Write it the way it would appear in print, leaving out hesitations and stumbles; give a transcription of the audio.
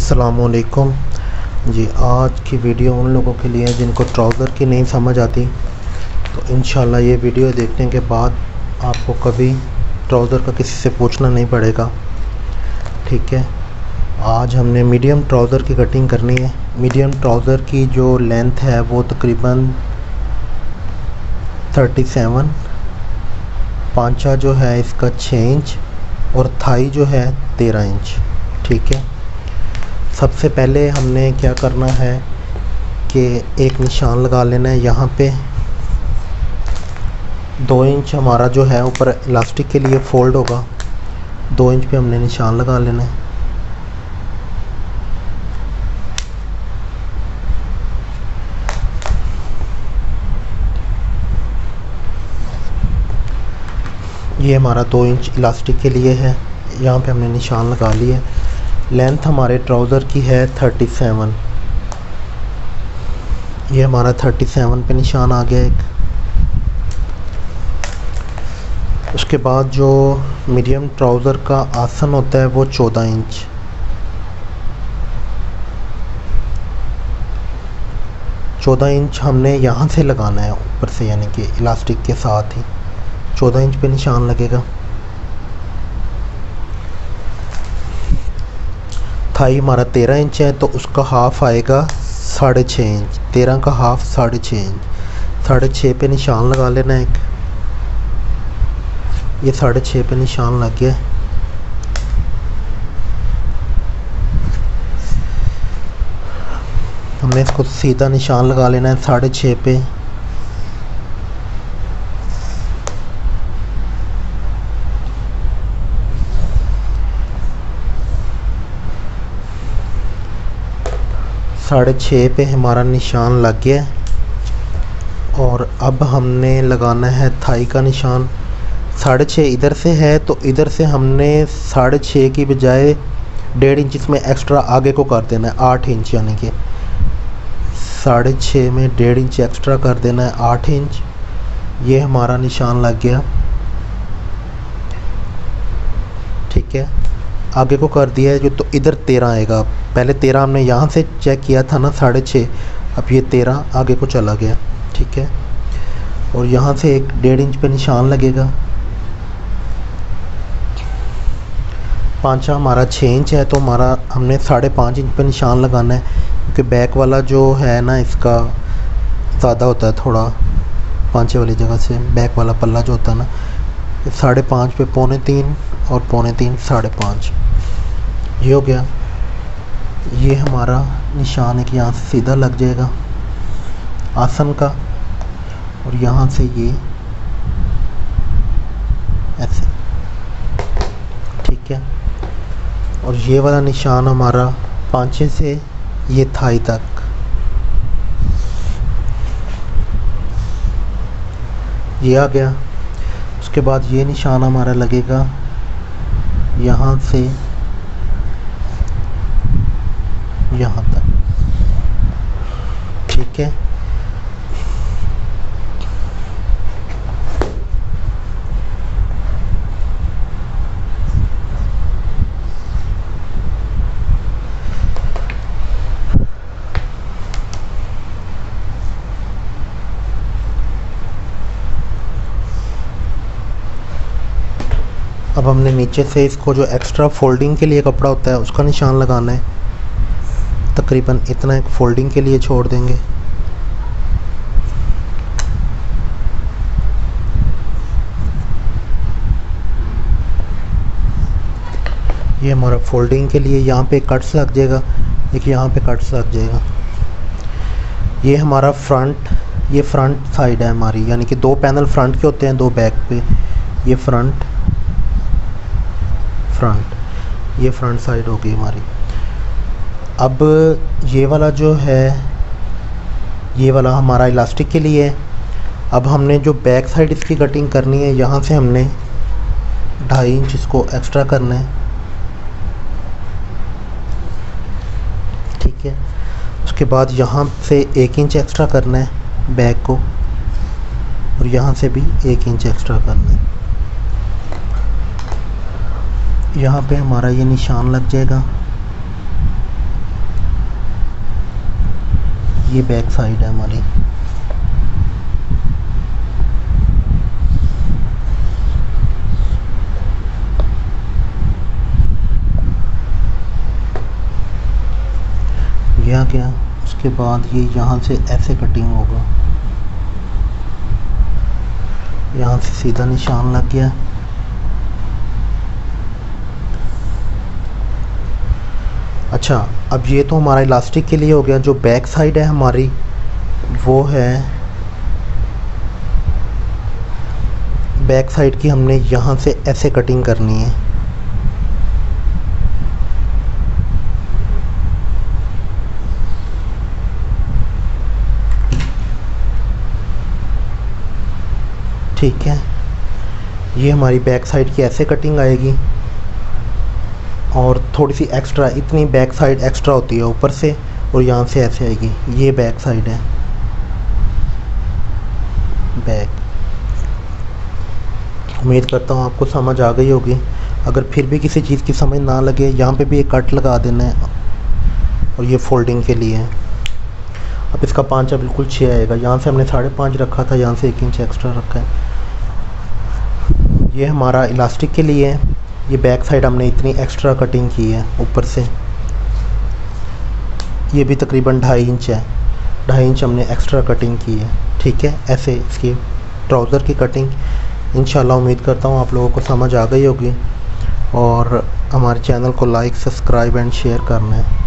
अस्सलामुअलैकुम जी। आज की वीडियो उन लोगों के लिए जिनको ट्राउज़र की नहीं समझ आती, तो इंशाल्लाह ये वीडियो देखने के बाद आपको कभी ट्राउज़र का किसी से पूछना नहीं पड़ेगा। ठीक है, आज हमने मीडियम ट्राउज़र की कटिंग करनी है। मीडियम ट्राउज़र की जो लेंथ है वो तकरीबन 37, पांचा जो है इसका 6 इंच और थाई जो है 13 इंच। ठीक है, सबसे पहले हमने क्या करना है कि एक निशान लगा लेना है। यहाँ पे 2 इंच हमारा जो है ऊपर इलास्टिक के लिए फोल्ड होगा, 2 इंच पे हमने निशान लगा लेना है। ये हमारा 2 इंच इलास्टिक के लिए है, यहाँ पे हमने निशान लगा लिया। लेंथ हमारे ट्राउज़र की है 37, ये हमारा 37 पे निशान आ गया एक। उसके बाद जो मीडियम ट्राउज़र का आसन होता है वो 14 इंच, हमने यहाँ से लगाना है ऊपर से, यानी कि इलास्टिक के साथ ही 14 इंच पे निशान लगेगा। थाई हमारा 13 इंच है, तो उसका हाफ आएगा 6.5 इंच। 13 का हाफ 6.5 इंच, 6.5 पे निशान लगा लेना है एक। ये 6.5 पे निशान लग गया। हमने इसको सीधा निशान लगा लेना है 6.5 पे। साढ़े 6 पे हमारा निशान लग गया और अब हमने लगाना है थाई का निशान। 6.5 इधर से है, तो इधर से हमने 6.5 की बजाय 1.5 इंच इसमें एक्स्ट्रा आगे को कर देना है, 8 इंच, यानी कि 6.5 में 1.5 इंच एक्स्ट्रा कर देना है, 8 इंच। ये हमारा निशान लग गया। ठीक है, आगे को कर दिया है जो, तो इधर 13 आएगा। पहले 13 हमने यहाँ से चेक किया था ना 6.5, अब ये 13 आगे को चला गया। ठीक है, और यहाँ से एक 1.5 इंच पे निशान लगेगा। पांचा हमारा 6 इंच है, तो हमारा हमने 5.5 इंच पे निशान लगाना है, क्योंकि बैक वाला जो है ना इसका ज़्यादा होता है थोड़ा, पांचे वाली जगह से बैक वाला पल्ला जो होता है ना, 5.5 पे 3.25 और 3.25 5.5, ये हो गया। ये हमारा निशान है कि यहाँ से सीधा लग जाएगा आसन का, और यहाँ से ये ऐसे। ठीक है, और ये वाला निशान हमारा पांचे से ये थाई तक, ये आ गया। उसके बाद ये निशान हमारा लगेगा यहाँ से यहाँ तक। ठीक है, अब हमने नीचे से इसको जो एक्स्ट्रा फोल्डिंग के लिए कपड़ा होता है उसका निशान लगाना है। तकरीबन इतना एक फोल्डिंग के लिए छोड़ देंगे। ये हमारा फोल्डिंग के लिए, यहाँ पे कट्स लग जाएगा, देखिए यहाँ पे कट्स लग जाएगा। ये हमारा फ्रंट, ये फ्रंट साइड है हमारी, यानी कि 2 पैनल फ्रंट के होते हैं, 2 बैक पे। ये फ्रंट, ये फ्रंट साइड होगी हमारी। अब ये वाला जो है, ये वाला हमारा इलास्टिक के लिए है। अब हमने जो बैक साइड इसकी कटिंग करनी है, यहाँ से हमने 2.5 इंच इसको एक्स्ट्रा करना है। ठीक है, उसके बाद यहाँ से 1 इंच एक्स्ट्रा करना है बैक को, और यहाँ से भी 1 इंच एक्स्ट्रा करना है। यहाँ पे हमारा ये निशान लग जाएगा। ये बैक साइड है हमारी। यह क्या, उसके बाद ये यहाँ से ऐसे कटिंग होगा, यहाँ से सीधा निशान लग गया। अच्छा, अब ये तो हमारा इलास्टिक के लिए हो गया। जो बैक साइड है हमारी वो है, बैक साइड की हमने यहाँ से ऐसे कटिंग करनी है। ठीक है, ये हमारी बैक साइड की ऐसे कटिंग आएगी और थोड़ी सी एक्स्ट्रा, इतनी बैक साइड एक्स्ट्रा होती है ऊपर से, और यहाँ से ऐसे आएगी। ये बैक साइड है, बैक। उम्मीद करता हूँ आपको समझ आ गई होगी। अगर फिर भी किसी चीज़ की समझ ना लगे, यहाँ पे भी एक कट लगा देना है, और ये फोल्डिंग के लिए है। अब इसका पांचा बिल्कुल 6 आएगा। यहाँ से हमने 5.5 रखा था, यहाँ से 1 इंच एक्स्ट्रा रखा है। ये हमारा इलास्टिक के लिए है। ये बैक साइड हमने इतनी एक्स्ट्रा कटिंग की है ऊपर से, ये भी तकरीबन 2.5 इंच है। 2.5 इंच हमने एक्स्ट्रा कटिंग की है। ठीक है, ऐसे इसकी ट्राउज़र की कटिंग। इंशाल्लाह उम्मीद करता हूँ आप लोगों को समझ आ गई होगी, और हमारे चैनल को लाइक, सब्सक्राइब एंड शेयर करना है।